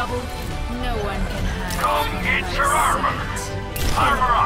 No one can hide. Come get your armor! Armor